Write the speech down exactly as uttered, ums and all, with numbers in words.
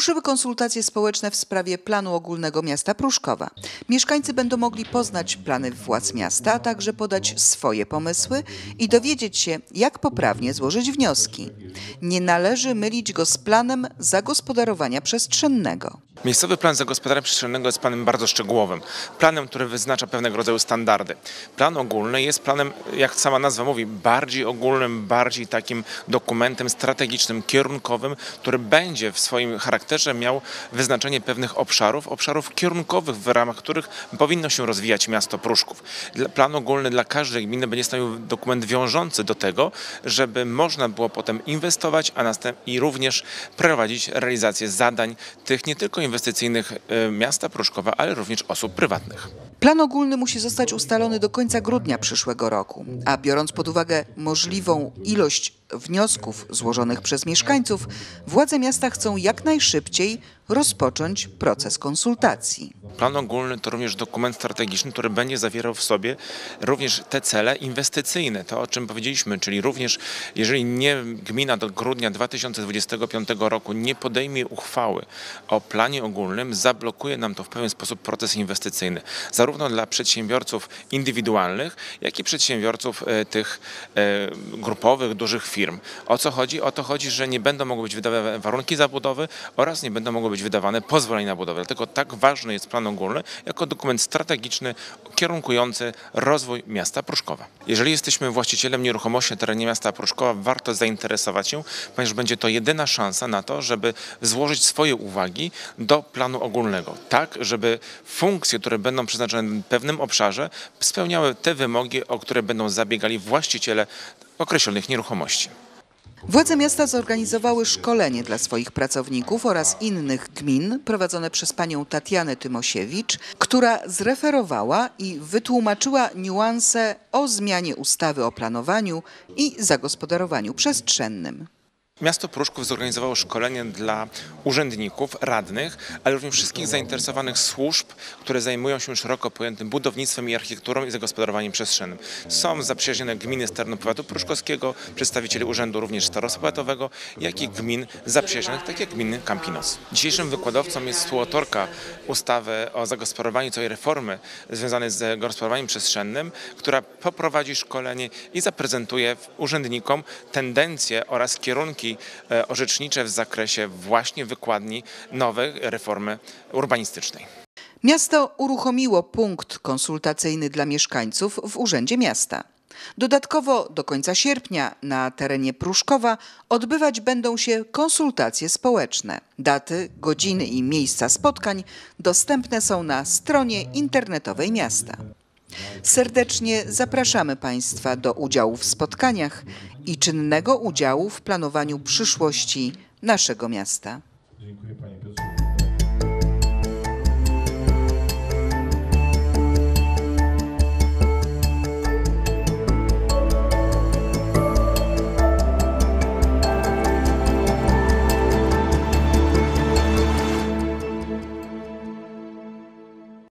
Ruszyły konsultacje społeczne w sprawie planu ogólnego miasta Pruszkowa. Mieszkańcy będą mogli poznać plany władz miasta, a także podać swoje pomysły i dowiedzieć się, jak poprawnie złożyć wnioski. Nie należy mylić go z planem zagospodarowania przestrzennego. Miejscowy plan zagospodarowania przestrzennego jest planem bardzo szczegółowym. Planem, który wyznacza pewnego rodzaju standardy. Plan ogólny jest planem, jak sama nazwa mówi, bardziej ogólnym, bardziej takim dokumentem strategicznym, kierunkowym, który będzie w swoim charakterze miał wyznaczenie pewnych obszarów, obszarów kierunkowych, w ramach których powinno się rozwijać miasto Pruszków. Plan ogólny dla każdej gminy będzie stanowił dokument wiążący do tego, żeby można było potem inwestować, a następnie i również prowadzić realizację zadań tych nie tylko inwestycyjnych miasta Pruszkowa, ale również osób prywatnych. Plan ogólny musi zostać ustalony do końca grudnia przyszłego roku, a biorąc pod uwagę możliwą ilość wniosków złożonych przez mieszkańców, władze miasta chcą jak najszybciej rozpocząć proces konsultacji. Plan ogólny to również dokument strategiczny, który będzie zawierał w sobie również te cele inwestycyjne, to o czym powiedzieliśmy, czyli również jeżeli nie gmina do grudnia dwa tysiące dwudziestego piątego roku nie podejmie uchwały o planie ogólnym, zablokuje nam to w pewien sposób proces inwestycyjny, zarówno dla przedsiębiorców indywidualnych, jak i przedsiębiorców e, tych e, grupowych, dużych firm. O co chodzi? O to chodzi, że nie będą mogły być wydawane warunki zabudowy oraz nie będą mogły być wydawane pozwolenia na budowę. Dlatego tak ważny jest plan ogólny jako dokument strategiczny kierunkujący rozwój miasta Pruszkowa. Jeżeli jesteśmy właścicielem nieruchomości na terenie miasta Pruszkowa, warto zainteresować się, ponieważ będzie to jedyna szansa na to, żeby złożyć swoje uwagi do planu ogólnego, tak żeby funkcje, które będą przeznaczone w pewnym obszarze, spełniały te wymogi, o które będą zabiegali właściciele określonych nieruchomości. Władze miasta zorganizowały szkolenie dla swoich pracowników oraz innych gmin prowadzone przez panią Tatianę Tymosiewicz, która zreferowała i wytłumaczyła niuanse o zmianie ustawy o planowaniu i zagospodarowaniu przestrzennym. Miasto Pruszków zorganizowało szkolenie dla urzędników, radnych, ale również wszystkich zainteresowanych służb, które zajmują się szeroko pojętym budownictwem i architekturą i zagospodarowaniem przestrzennym. Są zaprzyjaźnione gminy z terenu powiatu pruszkowskiego, przedstawicieli urzędu również starostwa powiatowego, jak i gmin zaprzyjaźnionych, tak jak gminy Campinos. Dzisiejszym wykładowcą jest współautorka ustawy o zagospodarowaniu całej reformy związanej z zagospodarowaniem przestrzennym, która poprowadzi szkolenie i zaprezentuje urzędnikom tendencje oraz kierunki orzecznicze w zakresie właśnie wykładni nowej reformy urbanistycznej. Miasto uruchomiło punkt konsultacyjny dla mieszkańców w Urzędzie Miasta. Dodatkowo do końca sierpnia na terenie Pruszkowa odbywać będą się konsultacje społeczne. Daty, godziny i miejsca spotkań dostępne są na stronie internetowej miasta. Serdecznie zapraszamy Państwa do udziału w spotkaniach i czynnego udziału w planowaniu przyszłości naszego miasta.